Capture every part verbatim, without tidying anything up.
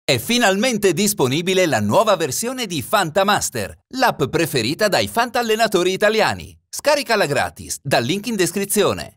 È finalmente disponibile la nuova versione di Fantamaster, l'app preferita dai fantallenatori italiani. Scaricala gratis dal link in descrizione.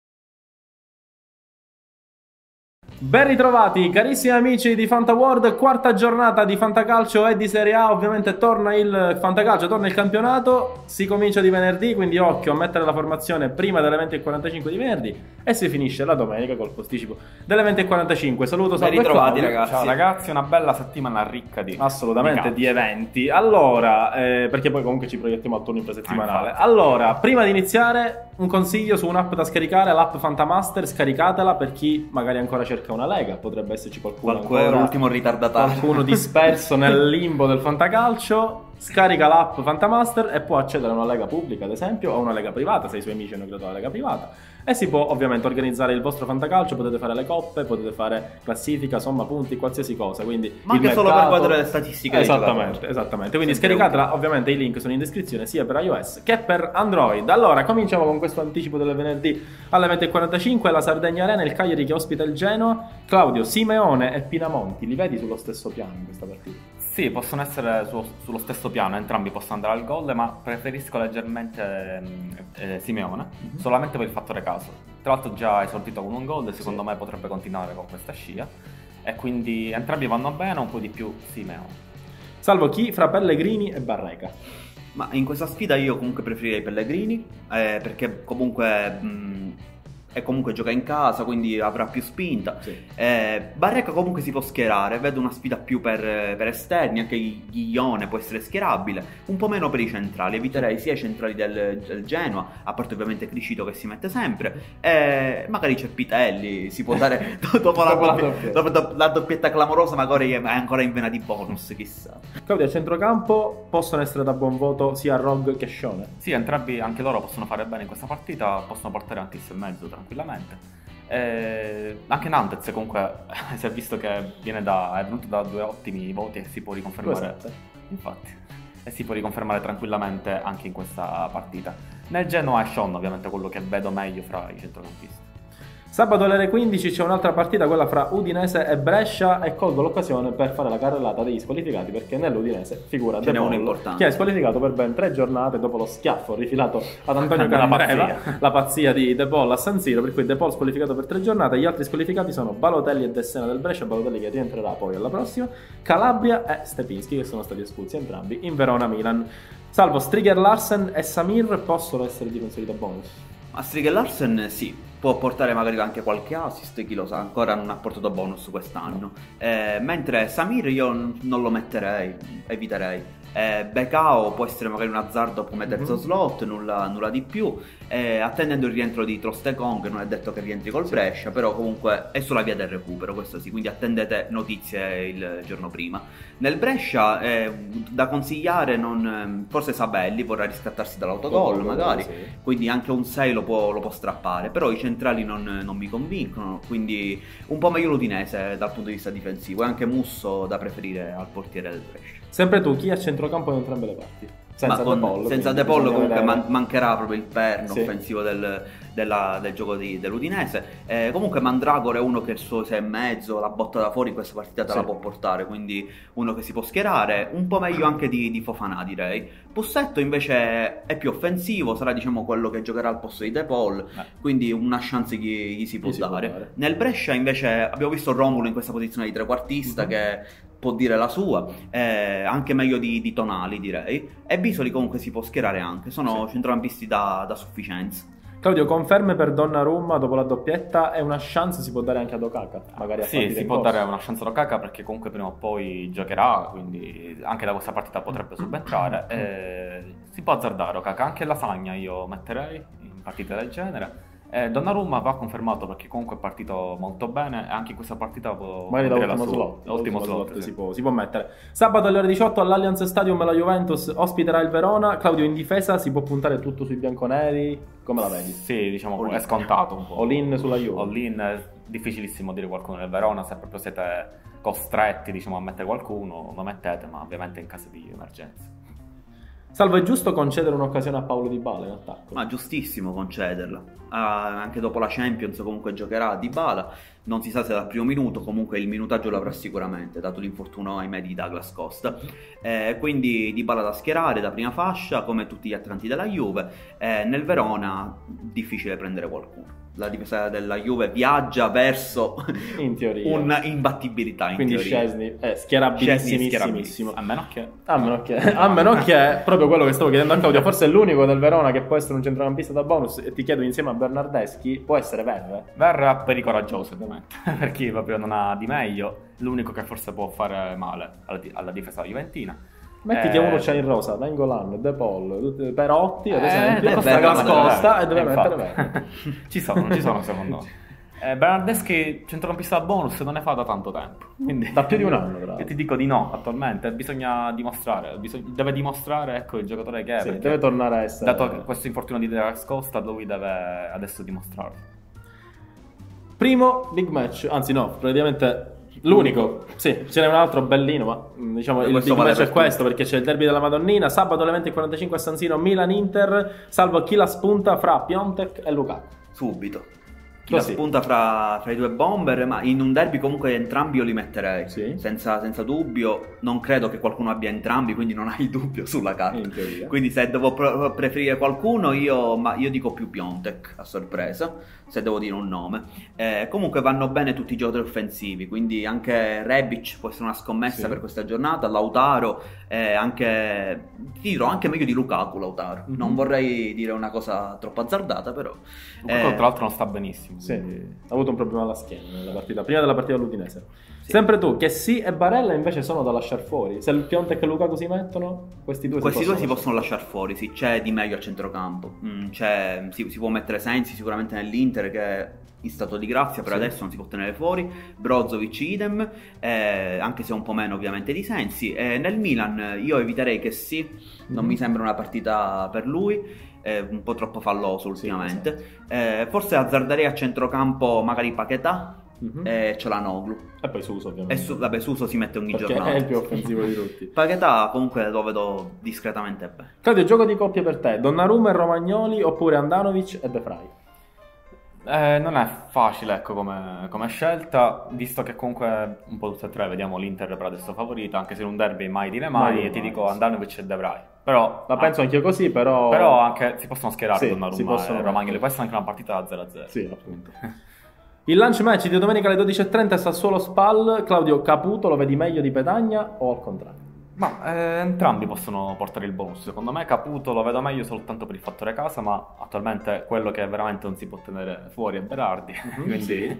Ben ritrovati carissimi amici di FantaWorld, quarta giornata di Fantacalcio e di Serie A. Ovviamente torna il Fantacalcio, torna il campionato, si comincia di venerdì, quindi occhio a mettere la formazione prima delle venti e quarantacinque di venerdì e si finisce la domenica col posticipo delle venti e quarantacinque. Saluto, ben ritrovati ragazzi. Ciao ragazzi, una bella settimana ricca di assolutamente di, di eventi. Allora, eh, perché poi comunque ci proiettiamo al turno infrasettimanale. Ah, allora, prima di iniziare un consiglio su un'app da scaricare, l'app Fantamaster, scaricatela per chi magari ancora cerca una lega, potrebbe esserci qualcuno Qualcuno ancora, l'ultimo ritardatario, qualcuno disperso nel limbo del fantacalcio. Scarica l'app Fantamaster e può accedere a una lega pubblica, ad esempio, o a una lega privata se i suoi amici hanno creato la lega privata, e si può ovviamente organizzare il vostro fantacalcio. Potete fare le coppe, potete fare classifica, somma punti, qualsiasi cosa, quindi ma anche solo per guardare le statistiche. Esattamente, esattamente. Quindi scaricatela, ovviamente i link sono in descrizione sia per iOS che per Android. Allora, cominciamo con questo anticipo delle venerdì alle venti e quarantacinque, la Sardegna Arena, il Cagliari che ospita il Genoa. Claudio, Simeone e Pinamonti, li vedi sullo stesso piano in questa partita? Sì, possono essere su, sullo stesso piano, entrambi possono andare al gol, ma preferisco leggermente eh, Simeone, mm-hmm. solamente per il fattore caso. Tra l'altro già ha esordito con un gol e secondo sì. me potrebbe continuare con questa scia, e quindi entrambi vanno bene, un po' di più Simeone. Salvo chi fra Pellegrini e Barreca? Ma in questa sfida io comunque preferirei Pellegrini, eh, perché comunque... Mh, e comunque gioca in casa, quindi avrà più spinta. Sì. eh, Barreca comunque si può schierare, vedo una sfida più per, per esterni, anche Ghiglione può essere schierabile, un po' meno per i centrali, eviterei sia i centrali del, del Genoa, a parte ovviamente Criscito che si mette sempre, e magari c'è Pitelli, si può dare dopo, la, doppia, dopo, dopo la doppietta clamorosa, magari è ancora in vena di bonus, chissà. Claudio, a centrocampo possono essere da buon voto sia Rog che Scione? Sì, entrambi, anche loro possono fare bene in questa partita, possono portare anche il mezzo tranquillamente. Eh, anche Nantes comunque si è visto che viene da, è venuto da due ottimi voti e si può riconfermare, infatti, e si può riconfermare tranquillamente anche in questa partita. Nel Genoa è Sean ovviamente quello che vedo meglio fra i centrocampisti. Sabato alle ore quindici c'è un'altra partita, quella fra Udinese e Brescia, e colgo l'occasione per fare la carrellata degli squalificati, perché nell'Udinese figura De Paul, che è squalificato per ben tre giornate dopo lo schiaffo rifilato ad Antonio Candreva, la, la pazzia di De Paul a San Siro, per cui De Paul squalificato per tre giornate. Gli altri squalificati sono Balotelli e Dessena del Brescia, Balotelli che rientrerà poi alla prossima, Calabria e Stepinski che sono stati espulsi entrambi in Verona-Milan. Salvo Striger Larsen e Samir possono essere difensori da bonus. Ma Striger Larsen sì, può portare magari anche qualche assist, chi lo sa, ancora non ha portato bonus quest'anno. Eh, mentre Samir io non lo metterei, eviterei. Eh, Becao può essere magari un azzardo come terzo mm-hmm. slot, nulla, nulla di più. Eh, attendendo il rientro di Trostekong, non è detto che rientri col Brescia, però comunque è sulla via del recupero, questo sì, quindi attendete notizie il giorno prima. Nel Brescia eh, da consigliare, non, forse Sabelli vorrà riscattarsi dall'autogol oh, magari, sì. quindi anche un sei lo può, lo può strappare, però i centrali non, non mi convincono, quindi un po' meglio l'Udinese dal punto di vista difensivo, e anche Musso da preferire al portiere del Brescia. Sempre tu, chi ha centrocampo in entrambe le parti? Senza Ma con, De Paul, senza De Paul comunque vedere... man- mancherà proprio il perno sì. offensivo del, della, del gioco di, dell'Udinese. Eh, comunque Mandragora è uno che il suo sei e mezzo, la botta da fuori in questa partita te sì. la può portare, quindi uno che si può schierare, un po' meglio anche di, di Fofana direi. Pussetto invece è più offensivo, sarà diciamo quello che giocherà al posto di De Paul, eh. quindi una chance gli, gli si può gli dare. Si può dare. Nel Brescia invece abbiamo visto Romulo in questa posizione di trequartista mm-hmm. che può dire la sua, eh, anche meglio di, di Tonali direi, e Bisoli comunque si può schierare anche, sono sì. centrocampisti da, da sufficienza. Claudio, conferme per Donnarumma dopo la doppietta, e una chance si può dare anche ad Okaka? Magari a sì, si può corso. dare una chance ad Okaka perché comunque prima o poi giocherà, quindi anche da questa partita potrebbe subentrare, e si può azzardare Okaka, anche Lasagna io metterei in partite del genere. Eh, Donnarumma va confermato perché comunque è partito molto bene, e anche in questa partita può magari l'ultimo slot, l'ultimo slot, slot sì. si, può, si può mettere. Sabato alle ore diciotto all'Allianz Stadium la Juventus ospiterà il Verona. Claudio, in difesa si può puntare tutto sui bianconeri, come la vedi? Sì, diciamo all è scontato un po'. All-in sulla Juve. All-in, è difficilissimo dire qualcuno nel Verona, se proprio siete costretti diciamo a mettere qualcuno lo mettete, ma ovviamente in caso di emergenza. Salvo, è giusto concedere un'occasione a Paulo Dybala in attacco? Ma giustissimo concederla. anche dopo la Champions comunque giocherà Dybala, non si sa se dal primo minuto, comunque il minutaggio l'avrà sicuramente, dato l'infortunio ahimè di Douglas Costa, eh, quindi Dybala da schierare da prima fascia come tutti gli attaccanti della Juve. Eh, nel Verona difficile prendere qualcuno. La difesa della Juve viaggia verso in teoria un'imbattibilità in quindi teoria. Szczesny è schierabilissimissimo, a meno che a meno che a meno che proprio quello che stavo chiedendo a Claudio, forse è l'unico del Verona che può essere un centrocampista da bonus, e ti chiedo insieme a Bernardeschi, può essere Verre? Verre per i coraggiosi ovviamente per chi proprio non ha di meglio, l'unico che forse può fare male alla, alla difesa juventina. Metti eh, che uno c'è in rosa, Nainggolan, De Paul, Perotti ad eh, esempio, Costa Costa e deve eh, mettere Verre. ci sono, ci sono secondo me. Eh, Bernardeschi centrocampista bonus non ne fa da tanto tempo, quindi da più di un anno tra io ti dico di no attualmente, bisogna dimostrare, bisog- deve dimostrare ecco il giocatore che è, sì, deve tornare a essere, dato questo infortunio di Douglas Costa lui deve adesso dimostrarlo. Primo big match, anzi no, praticamente l'unico, sì, ce n'è un altro bellino, ma diciamo il big vale match per è questo, perché c'è il derby della Madonnina, sabato alle venti e quarantacinque a San Siro, Milan-Inter, salvo chi la spunta fra Piontek e Lukaku. Subito. Chi Così. la spunta fra, fra i due bomber, ma in un derby comunque entrambi io li metterei, sì. senza, senza dubbio. Non credo che qualcuno abbia entrambi, quindi non hai dubbio sulla carta. In teoria. Quindi se devo pre- preferire qualcuno, io, ma io dico più Piontek a sorpresa, se devo dire un nome. Eh, comunque vanno bene tutti i giocatori offensivi, quindi anche Rebic può essere una scommessa, sì, per questa giornata. Lautaro, eh, anche ti dirò anche meglio di Lukaku. Lautaro, mm-hmm. non vorrei dire una cosa troppo azzardata, però Lukaku eh, tra l'altro non sta benissimo. Sì, ha avuto un problema alla schiena nella partita, prima della partita all'Udinese. Sì. Sempre tu, che sì e Barella invece sono da lasciare fuori. Se il Piontek e Lukaku si mettono, questi due questi si due possono si possono lasciare fuori. Sì, c'è di meglio a centrocampo. Mm, c'è, si, si può mettere Sensi sicuramente nell'Inter, che è in stato di grazia, per sì. adesso non si può tenere fuori. Brozovic idem, eh, anche se un po' meno ovviamente di Sensi. Eh, nel Milan io eviterei che sì, non mm. mi sembra una partita per lui. È un po' troppo falloso ultimamente, sì, esatto. eh, forse azzarderei a centrocampo magari Paquetá mm-hmm. e Çalhanoğlu e poi Suso ovviamente, e su, vabbè Suso si mette ogni perché giornata, è il più offensivo di tutti. Paquetá comunque lo vedo discretamente bene. Claudio, gioco di coppia per te, Donnarumma e Romagnoli oppure Andanovic e De Vrij? Eh, non è facile ecco come, come scelta, visto che comunque un po' tutte e tre vediamo l'Inter per adesso favorita, anche se in un derby mai dire mai, mai e ti mai, dico sì. Andanovic e De Vrij. Però la penso anche io così, però però anche si possono schierare sì, Donnarumma e Romagnoli, questa è anche una partita da zero a zero. Sì, appunto. Il lunch match di domenica alle dodici e trenta Sassuolo Spal. Claudio, Caputo lo vedi meglio di Petagna o al contrario? Ma eh, entrambi possono portare il bonus. Secondo me Caputo lo vedo meglio soltanto per il fattore casa, ma attualmente quello che veramente non si può tenere fuori è Berardi. Mm-hmm, quindi sì.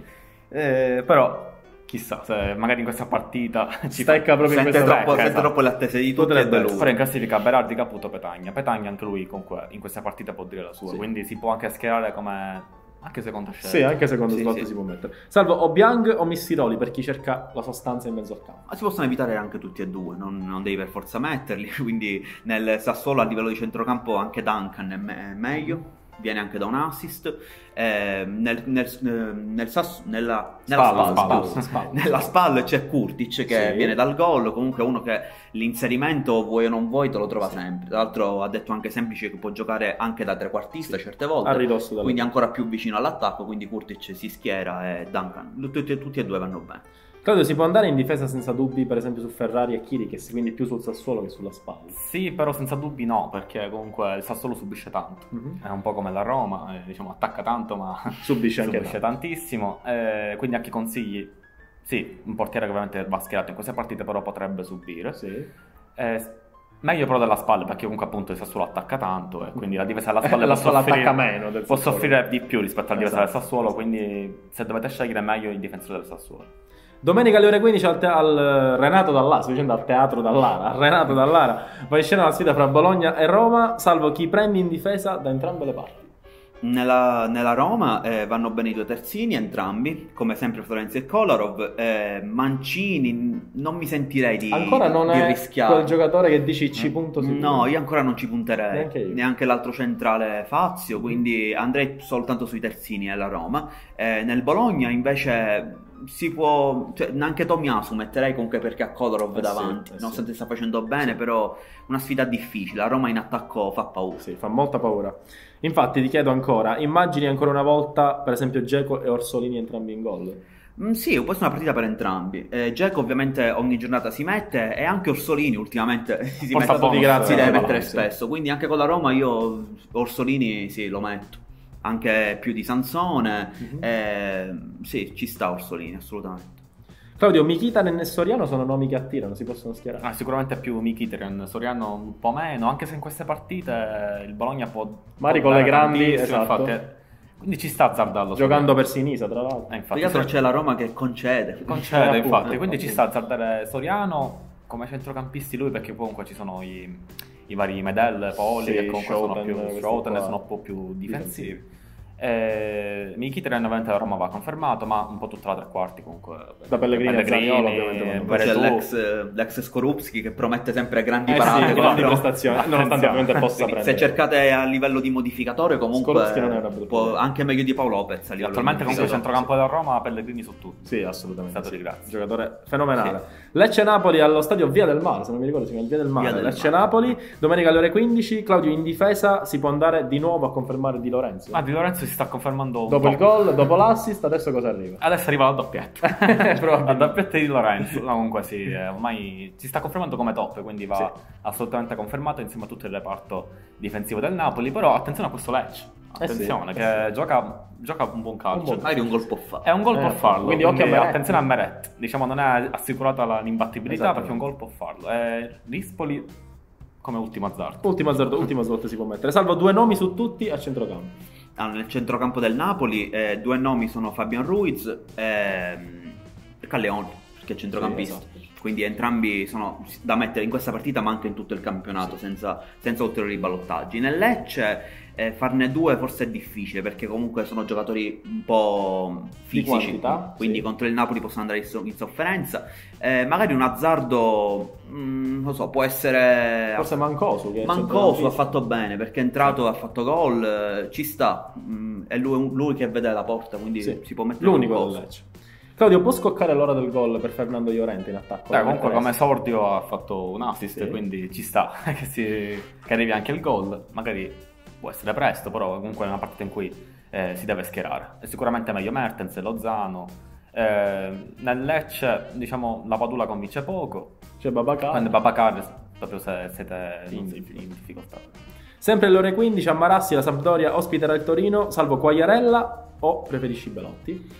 eh, però chissà, se magari in questa partita ci stecca proprio sente in questa troppo, sente troppo le attese di tutti e due. Fare in classifica Berardi, Caputo, Petagna. Petagna anche lui comunque in questa partita può dire la sua, sì. quindi si può anche schierare come anche seconda scelta. Sì, anche secondo sì, slot sì. si può mettere. Salvo Obiang o Missiroli per chi cerca la sostanza in mezzo al campo. Ma si possono evitare anche tutti e due, non, non devi per forza metterli, quindi nel Sassuolo a livello di centrocampo anche Duncan è, me- è meglio. Viene anche da un assist. Eh, nel, nel, nel Sass- nella, nella, spalla, spalla, spalla, spalla, spalla. nella spalla c'è Kurtic che sì. viene dal gol, comunque uno che l'inserimento vuoi o non vuoi te lo trova sì. sempre. Tra l'altro ha detto anche semplice che può giocare anche da trequartista sì. certe volte, a ridosso quindi ancora più vicino all'attacco, quindi Kurtic si schiera e Duncan, tutti, tutti e due vanno bene. Claudio, si può andare in difesa senza dubbi per esempio su Ferrari e Chiriches, quindi più sul Sassuolo che sulla spalla? Sì, però senza dubbi no, perché comunque il Sassuolo subisce tanto, mm-hmm. è un po' come la Roma, eh, diciamo attacca tanto ma subisce, anche subisce tantissimo, eh, quindi anche consigli, sì, un portiere che ovviamente va schierato in queste partite però potrebbe subire, sì. eh, meglio però della spalla, perché comunque appunto il Sassuolo attacca tanto e quindi la difesa della spalla la può, soffrire, attacca meno del può soffrire di più rispetto alla difesa esatto, del Sassuolo, esatto. quindi se dovete scegliere meglio il difensore del Sassuolo. Domenica alle ore quindici al, te- al Renato Dallara, sto dicendo al Teatro Dallara, al Renato Dallara va in scena la sfida fra Bologna e Roma, salvo chi prende in difesa da entrambe le parti. Nella, nella Roma eh, vanno bene i due terzini, entrambi, come sempre Florenzi e Kolarov. eh, Mancini non mi sentirei di, ancora non di è rischiare. Quel giocatore che dici ci punto sicuro. No, io ancora non ci punterei, neanche, neanche l'altro centrale Fazio, quindi andrei soltanto sui terzini alla Roma. eh, Nel Bologna invece si può, cioè, anche Tomiyasu metterei comunque perché ha Kolarov eh davanti, sì, eh nonostante sì. sta facendo bene, sì. Però una sfida difficile, la Roma in attacco fa paura. Sì, fa molta paura. Infatti ti chiedo ancora, immagini ancora una volta per esempio Dzeko e Orsolini entrambi in gol? Mm, sì, può essere una partita per entrambi. Eh, Dzeko ovviamente ogni giornata si mette e anche Orsolini ultimamente si, mette, di grazia, si deve eh, mettere sì. spesso, quindi anche con la Roma io Orsolini sì, lo metto. Anche più di Sansone, mm-hmm. eh, sì, ci sta Orsolini, assolutamente. Claudio, Mkhitaryan e Soriano sono nomi che attirano, si possono schierare? Ah, sicuramente più Mkhitaryan, Soriano un po' meno, anche se in queste partite il Bologna può... Magari con le grandi, esatto. Infatti, quindi ci sta azzardarlo. Giocando Soriano. Per Sinisa, tra l'altro. Eh, infatti, se... c'è la Roma che concede. Concede, infatti, quindi ci sta azzardare Soriano come centrocampisti lui, perché comunque ci sono i, i vari Medel, Poli, sì, che comunque sono più Schouten, sono un po' più difensivi. difensivi. Eh, Mkhitaryan ovviamente la Roma va confermato, ma un po' tutta la tre quarti comunque da Pellegrini, Pellegrini Zaniolo ovviamente c'è l'ex, l'ex Skorupski che promette sempre grandi eh parate, sì, grandi prestazioni, nonostante ovviamente possa prendere. Se cercate a livello di modificatore comunque non è può, anche meglio di Paolo Lopez a attualmente comunque il centrocampo della Roma Pellegrini su tutti. Sì, assolutamente stato sì. di grazia. Giocatore fenomenale. Sì. Lecce-Napoli allo stadio Via del Mare, se non mi ricordo si chiama Via del Mare. Lecce-Napoli domenica alle ore quindici. Claudio, in difesa si può andare di nuovo a confermare Di Lorenzo? Ma Di Lorenzo si sta confermando dopo il gol, dopo l'assist, adesso cosa arriva? Adesso arriva la doppietta. La doppietta di Lorenzo. No, comunque sì, ormai si sta confermando come top, quindi va sì. assolutamente confermato insieme a tutto il reparto difensivo del Napoli. Però attenzione a questo Lecce. Attenzione, eh sì, che eh sì. gioca, gioca un buon calcio. Magari un gol può farlo. È un gol eh, può farlo. Quindi, quindi occhio a attenzione a Meret. Diciamo, non è assicurata l'imbattibilità perché un gol può farlo. E Rispoli come ultimo azzardo. Ultimo azzardo, ultima svolta si può mettere. Salvo due nomi su tutti a centrocampo. Ah, nel centrocampo del Napoli eh, due nomi sono Fabian Ruiz e Callejon, che è centrocampista. Sì, esatto. Quindi entrambi sono da mettere in questa partita ma anche in tutto il campionato, sì. senza, senza ulteriori ballottaggi. Nel Lecce eh, farne due forse è difficile perché comunque sono giocatori un po' fisici, quantità, quindi sì. contro il Napoli possono andare in sofferenza. Eh, magari un azzardo, mh, non so, può essere... Forse Mancosu. Che Mancosu ha fatto bene perché è entrato, ha fatto gol, eh, ci sta, mh, è lui, lui che vede la porta, quindi sì. si può mettere l'unico del Lecce. Claudio, può scoccare l'ora del gol per Fernando Llorente in attacco? Beh, comunque come esordio ha fatto un assist, sì. quindi ci sta che, si, che arrivi anche il gol. Magari può essere presto, però comunque è una partita in cui eh, si deve schierare. È sicuramente meglio Mertens e Lozano. Eh, nel Lecce, diciamo, la Padula convince poco. C'è Babacar. Quindi Babacar, proprio se siete in, in difficoltà. Sempre alle ore quindici a Marassi la Sampdoria ospiterà il Torino, salvo Quagliarella o preferisci Belotti?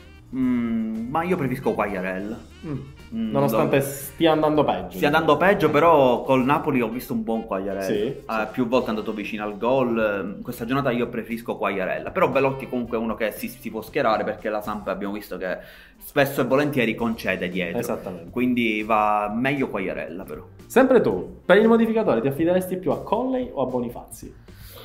Mm, ma io preferisco Quagliarella. Mm. Mm, Nonostante dove... stia andando peggio. Stia andando peggio, però col Napoli ho visto un buon Quagliarella. Sì, eh, sì. Più volte è andato vicino al gol. Questa giornata io preferisco Quagliarella. Però Belotti comunque è uno che si, si può schierare perché la Samp abbiamo visto che spesso e volentieri concede dietro. Esattamente. Quindi va meglio Quagliarella però. Sempre tu, per il modificatore ti affideresti più a Colley o a Bonifazzi?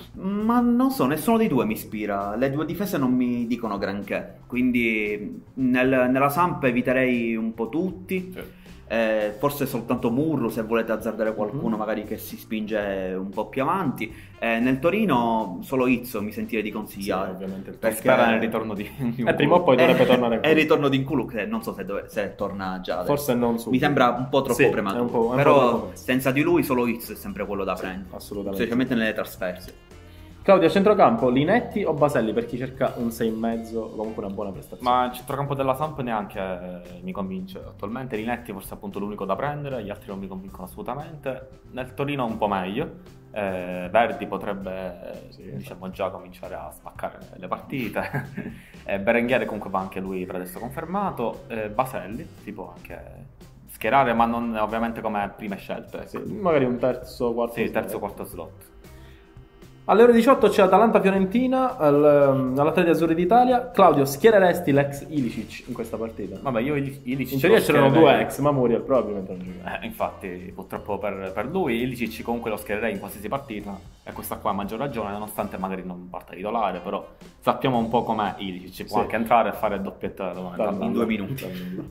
Ma non so, nessuno dei due mi ispira. Le due difese non mi dicono granché. Quindi nel, nella Samp eviterei un po' tutti. Sì. Eh, forse soltanto Murru se volete azzardare qualcuno, mm-hmm. magari che si spinge un po' più avanti. Eh, nel Torino solo Izzo mi sentirei di consigliare. Sì, ovviamente. Perché spera nel ritorno di Nkulu. E prima o poi dovrebbe eh, tornare. È il ritorno di Nkulu che non so se, dove, se torna già adesso. Forse non subito. Mi sembra un po' troppo sì, prematuro. un po', però troppo senza di lui solo Izzo è sempre quello da sì, prendere. Assolutamente. Specialmente nelle trasferte. Claudio, a centrocampo Linetti o Baselli per chi cerca un sei e mezzo o comunque una buona prestazione? Ma il centrocampo della Samp neanche eh, mi convince attualmente. Linetti forse è appunto l'unico da prendere, gli altri non mi convincono assolutamente. Nel Torino un po' meglio. eh, Verdi potrebbe sì, diciamo già cominciare a spaccare le partite. eh, Berenghiere comunque va anche lui per adesso confermato. eh, Baselli si può anche schierare, ma non ovviamente come prime scelte. Sì, magari un terzo, quarto sì, slot. terzo, quarto slot. Alle ore diciotto c'è Atalanta-Fiorentina al, all'Atleti Azzurri d'Italia. Claudio, schiereresti l'ex Ilicic in questa partita? Vabbè, io Ilicic in teoria c'erano due ex, ma Muriel probabilmente non giocava. Eh, infatti, purtroppo per, per lui, Ilicic comunque lo schiererei in qualsiasi partita. E questa qua ha maggior ragione, nonostante magari non parta titolare, però sappiamo un po' com'è Ilicic. Può sì. anche entrare e fare doppietta in, in due minuti.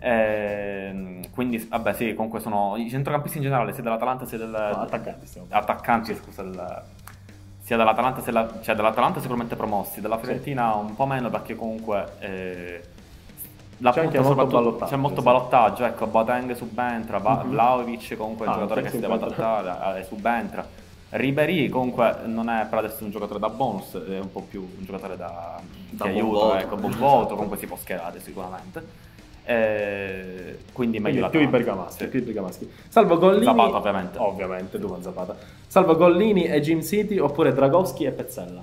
eh, quindi, vabbè, sì, comunque sono i centrocampisti in generale, sia dell'Atalanta sia del... No, attaccanti, stiamo attaccanti, scusa, del... sia dall'Atalanta, sia la, cioè dall'Atalanta sicuramente promossi, dalla Fiorentina sì. un po' meno perché comunque eh, c'è anche molto ballottaggio. C'è molto ballottaggio, ecco, Boateng subentra, Va- mm-hmm. Vlahovic comunque è un ah, giocatore che si deve adattare, subentra. Ribéry comunque non è per adesso un giocatore da bonus, è un po' più un giocatore da, da che aiuto, voto. ecco, buon voto, comunque si può schierare sicuramente. Eh, quindi meglio quindi la più i bergamaschi, sì. più i bergamaschi. Salvo Gollini, Zapata ovviamente. Ovviamente, Duvan Zapata. Salvo Gollini e Jim City oppure Dragowski e Pezzella.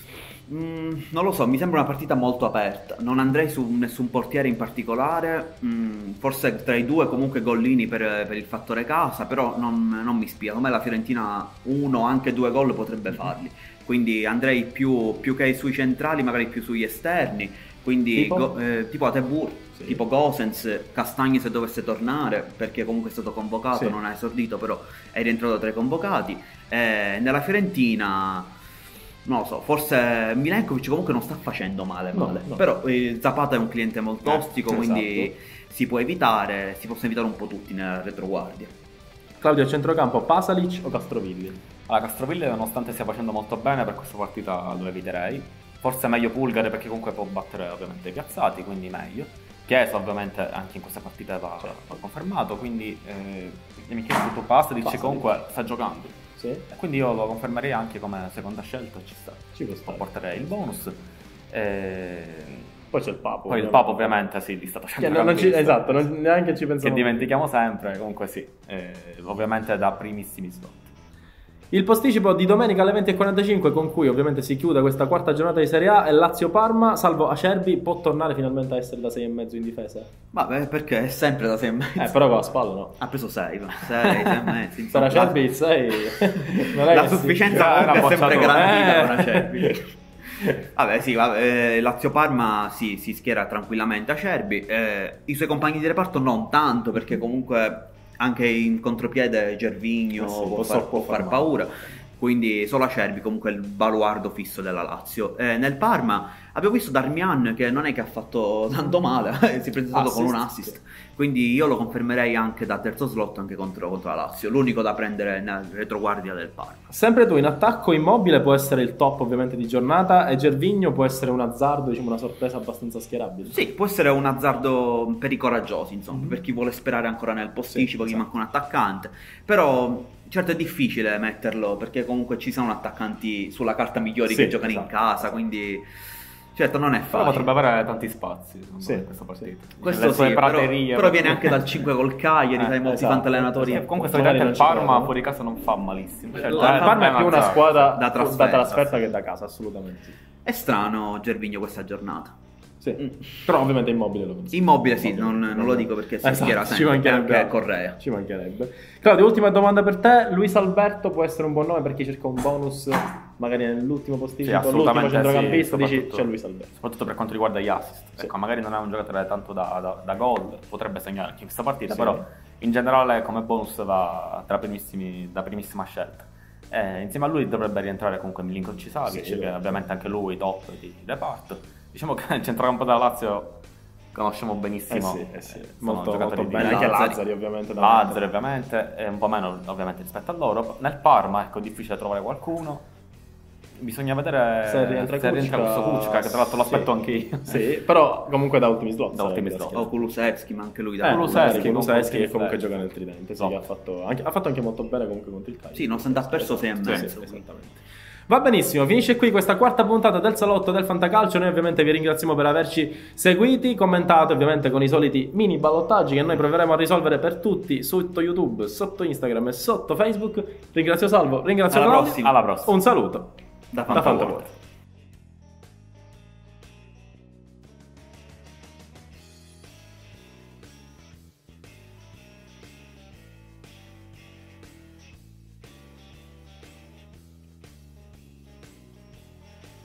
Mm, non lo so, mi sembra una partita molto aperta. Non andrei su nessun portiere in particolare. Mm, forse tra i due comunque Gollini per, per il fattore casa, però non, non mi ispira. Come la Fiorentina uno, anche due gol potrebbe farli. Quindi andrei più, più che sui centrali, magari più sugli esterni. Quindi tipo, go, eh, tipo Atebur, sì. tipo Gosens, Castagni se dovesse tornare, perché comunque è stato convocato, sì. non ha esordito, però è rientrato tra i convocati. Eh, nella Fiorentina, non lo so, forse Milenkovic comunque non sta facendo male, no, male. No. Però eh, Zapata è un cliente molto ostico, eh, quindi esatto. si può evitare, si possono evitare un po' tutti nella retroguardia. Claudio, a centrocampo Pasalic o Castrovilli? Allora, Castrovilli nonostante stia facendo molto bene per questa partita lo eviterei. Forse è meglio Pulgare perché comunque può battere ovviamente i piazzati, quindi meglio. Chiesa ovviamente anche in questa partita va, va confermato, quindi eh, mi chiedo tu Pasalic, dice comunque sta giocando. Sì. E quindi io lo confermerei anche come seconda scelta, ci sta. Ci può stare. Porterei il bonus. E... Poi c'è il Papo. Poi il Papo ovviamente sì, di stato centrocampista. Esatto, non, neanche ci pensiamo. Che dimentichiamo sempre, comunque sì. Eh, ovviamente da primissimi slot. Il posticipo di domenica alle venti e quarantacinque, con cui ovviamente si chiude questa quarta giornata di Serie A, è Lazio-Parma. Salvo Acerbi può tornare finalmente a essere da sei e mezzo in difesa? Vabbè, perché è sempre da sei e mezzo. Eh, però con la spalla no. Ha preso sei, sei, sei e mezzo. Per Acerbi il sei non è la sufficienza si... è sempre garantita per Acerbi. Vabbè sì, vabbè, Lazio-Parma sì, si schiera tranquillamente Acerbi. Eh, I suoi compagni di reparto non tanto, perché comunque... Anche in contropiede Gervinho eh sì, può, far, può far paura, quindi solo Acerbi comunque è il baluardo fisso della Lazio. Eh, nel Parma abbiamo visto Darmian che non è che ha fatto tanto male, si è presentato assist, con un assist, sì. Quindi io lo confermerei anche da terzo slot anche contro, contro la Lazio, l'unico da prendere nel retroguardia del Parma. Sempre tu, in attacco Immobile può essere il top ovviamente di giornata e Gervinho può essere un azzardo, diciamo una sorpresa abbastanza schierabile. Sì, può essere un azzardo per i coraggiosi, insomma, mm-hmm. per chi vuole sperare ancora nel posticipo, sì, chi esatto. manca un attaccante, però... Certo è difficile metterlo perché comunque ci sono attaccanti sulla carta migliori sì, che giocano esatto. in casa, quindi certo non è facile. Però potrebbe avere tanti spazi sì, in questa partita. Sì. Questo sì, però, però viene anche dal cinque col Cagliari, eh, sai, molti esatto. tanti Sì, comunque solitamente il Parma fuori casa non fa malissimo. Certo, il Parma è più una squadra da trasferta, da trasferta che da casa, assolutamente. È strano Gervinho questa giornata. Sì. Mm. Però ovviamente Immobile lo penso. Immobile sì, non, non lo dico perché si esatto, schiera sempre, ci mancherebbe anche Correa. Ci mancherebbe. Claudio, ultima domanda per te. Luis Alberto può essere un buon nome per chi cerca un bonus magari nell'ultimo posticipo, sì, l'ultimo centrocampista, sì, dici c'è Luis Alberto. Soprattutto per quanto riguarda gli assist. Sì. Ecco, magari non è un giocatore tanto da, da, da gol, potrebbe segnare anche in questa partita, sì. però in generale come bonus va tra primissimi, da primissima scelta. Eh, insieme a lui dovrebbe rientrare comunque Milinkovic-Savic, sì, che è ovviamente anche lui top di reparto. Diciamo che il centrocampo della Lazio conosciamo benissimo, eh sì, eh sì. molto, molto bene, anche Lazzari ovviamente. Lazzari ovviamente, e un po' meno ovviamente rispetto a loro. Nel Parma ecco, è difficile trovare qualcuno, bisogna vedere se rientra questo Kuczka, che tra l'altro l'aspetto sì. anche io. Sì, però comunque da ultimi slot. Da ultimi slot. O Kulusevski, ma anche lui da eh, Kulusevski, Kulusevski che comunque gioca nel tridente, sì, ha, fatto anche, ha fatto anche molto bene comunque contro il Cagliari. Sì, nonostante ha perso sei e mezzo. Sì, esattamente. Va benissimo, finisce qui questa quarta puntata del Salotto del Fantacalcio. Noi ovviamente vi ringraziamo per averci seguiti, commentate ovviamente con i soliti mini ballottaggi che noi proveremo a risolvere per tutti sotto YouTube, sotto Instagram e sotto Facebook. Ringrazio Salvo, ringrazio alla Claudio. prossima. Alla prossima. Un saluto da Fantaworld.